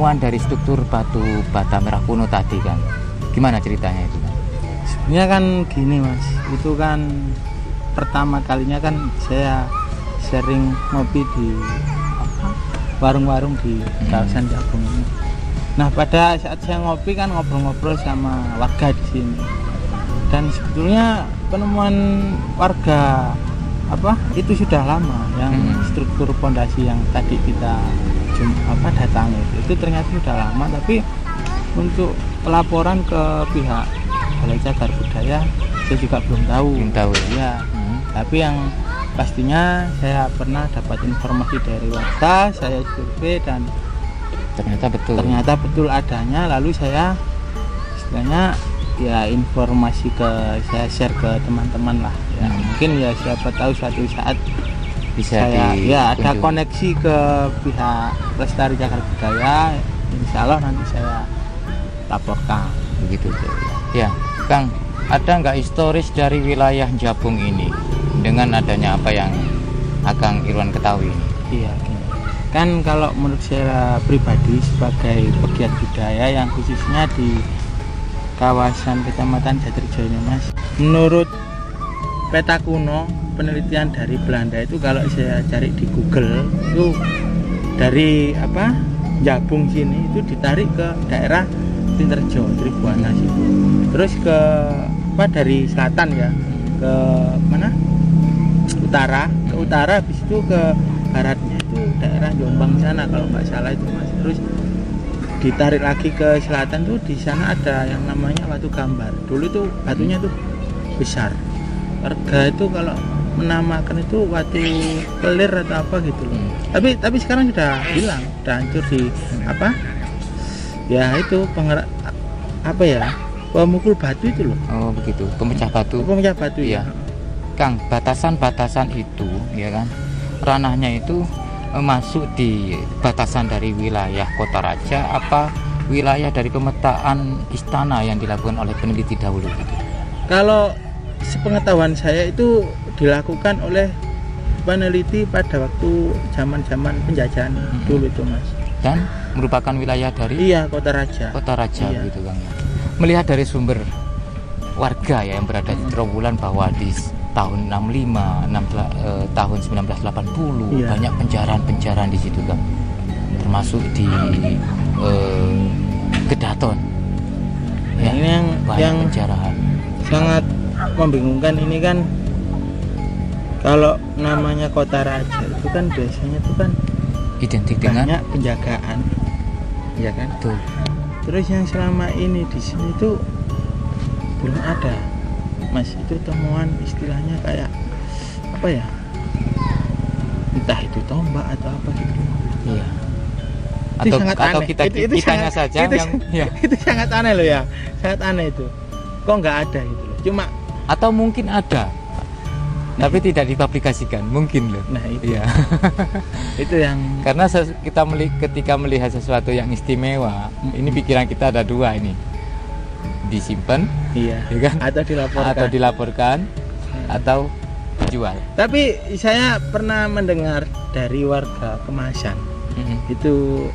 penemuan dari struktur batu bata merah kuno tadi, Kang. Gimana ceritanya itu, Kang? Sebenarnya kan gini Mas, itu kan pertama kalinya kan saya sering ngopi di warung-warung di kawasan Jabung ini. Nah, pada saat saya ngopi kan ngobrol-ngobrol sama warga di sini. Dan sebetulnya penemuan warga itu sudah lama, yang struktur pondasi yang tadi kita datangi itu ternyata sudah lama, tapi untuk pelaporan ke pihak Balai Cagar Budaya saya juga belum tahu ya. Tapi yang pastinya saya pernah dapat informasi dari warga, saya survei dan ternyata betul adanya. Lalu saya istilahnya ya informasi saya share ke teman-teman lah ya. Mungkin ya siapa tahu suatu saat bisa ada koneksi ke pihak Lestari Cagar Budaya, insya Allah nanti saya laporkan begitu ya. Kang, ada nggak historis dari wilayah Jabung ini dengan adanya apa yang Akang Irwan ketahui ini? Iya, gini. Kan kalau menurut saya pribadi sebagai pegiat budaya yang khususnya di kawasan Kecamatan Jatirejo ini Mas, menurut peta kuno penelitian dari Belanda itu, kalau saya cari di Google itu dari Jabung sini itu ditarik ke daerah Tinterjo, Tribuana situ. Terus ke dari selatan ya ke mana? Utara, habis itu ke baratnya itu daerah Jombang sana kalau nggak salah itu Mas. Terus ditarik lagi ke selatan tuh, di sana ada yang namanya Watu Gambar. Dulu tuh batunya tuh besar. Warga itu kalau menamakan itu Watu Kelir atau apa gitu loh. Tapi sekarang sudah hilang, sudah hancur di ya itu pemukul batu itu loh. Oh begitu, pemecah batu ya. Kang, batasan-batasan itu ya kan, ranahnya itu masuk di batasan dari wilayah Kota Raja apa wilayah dari pemetaan istana yang dilakukan oleh peneliti dahulu gitu? Kalau sepengetahuan saya itu dilakukan oleh peneliti pada waktu zaman penjajahan dulu itu Mas. Dan merupakan wilayah dari Kota Raja iya. Gitu Kang. Melihat dari sumber warga ya yang berada di Trowulan bahwa di tahun 65 tahun 1980 banyak penjarahan di situ Kang, termasuk di Gedaton ya, ini yang penjarahan sangat membingungkan. Ini kan kalau namanya Kota Raja itu kan biasanya itu kan identik dengan banyak penjagaan, ya kan? Tuh. Terus yang selama ini di sini itu belum ada, Mas. Itu temuan istilahnya kayak entah itu tombak atau apa gitu. Iya. Itu sangat atau aneh. kitanya saja yang itu sangat aneh loh ya, sangat aneh itu. Kok nggak ada gitu loh? Cuma atau mungkin ada. Tapi tidak dipublikasikan, mungkin loh. Nah itu, ya. Itu yang karena ketika melihat sesuatu yang istimewa, ini pikiran kita ada dua ini, disimpan, ya kan? Atau dilaporkan, atau dijual. Tapi saya pernah mendengar dari warga Kemasan, itu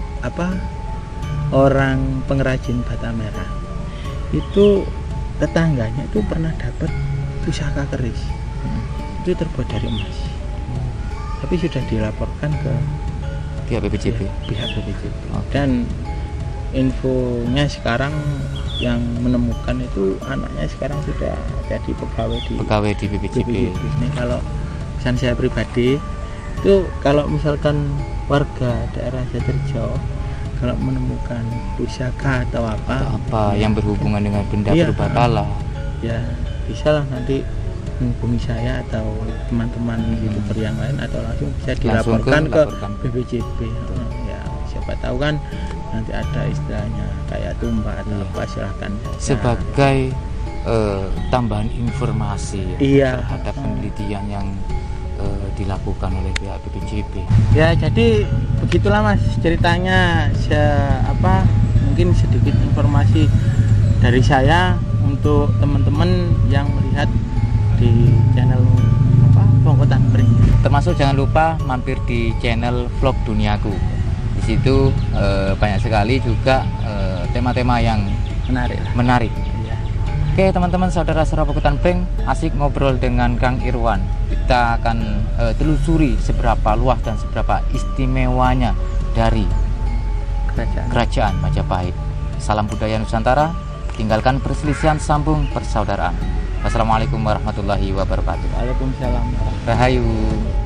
orang pengrajin bata merah, itu tetangganya itu pernah dapat pusaka keris. Itu terbuat dari emas, tapi sudah dilaporkan ke pihak BPJB. Dan infonya sekarang yang menemukan itu anaknya sekarang sudah jadi pegawai di BPJB. Ini kalau pesan saya pribadi itu, kalau misalkan warga daerah Jatirejo kalau menemukan pusaka atau apa yang berhubungan dengan benda berbatala, ya bisa lah nanti menghubungi saya atau teman-teman YouTuber yang lain, atau langsung bisa dilaporkan ke BPJB. Ya siapa tahu kan nanti ada istilahnya kayak tumbak atau apa, silahkan sebagai tambahan informasi terhadap penelitian yang dilakukan oleh pihak BPJB. Ya jadi begitulah Mas ceritanya. Mungkin sedikit informasi dari saya untuk teman-teman yang melihat di channel Bongkotan Pring. Termasuk jangan lupa mampir di channel Vlog Duniaku. Di situ banyak sekali juga tema-tema yang menarik. Iya. Oke teman-teman, saudara-saudara Pakutan Bank, asik ngobrol dengan Kang Irwan. Kita akan telusuri seberapa luas dan seberapa istimewanya dari Kerajaan Majapahit. Salam budaya Nusantara, tinggalkan perselisihan, sambung persaudaraan. Wassalamualaikum warahmatullahi wabarakatuh. Waalaikumsalam. Rahayu.